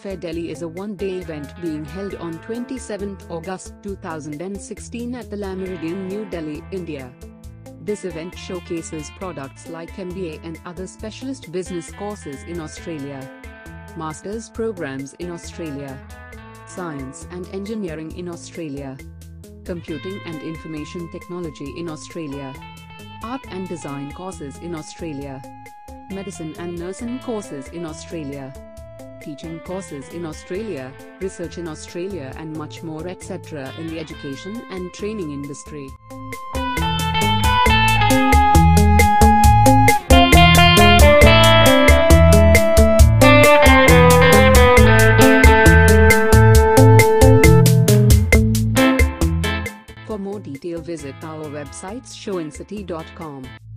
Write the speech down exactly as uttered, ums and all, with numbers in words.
Fair Delhi is a one-day event being held on twenty-seventh August two thousand sixteen at the Le Méridien, New Delhi, India. This event showcases products like M B A and other specialist business courses in Australia, master's programs in Australia, science and engineering in Australia, computing and information technology in Australia, art and design courses in Australia, medicine and nursing courses in Australia, teaching courses in Australia, research in Australia and much more et cetera in the education and training industry. For more detail visit our website showincity dot com.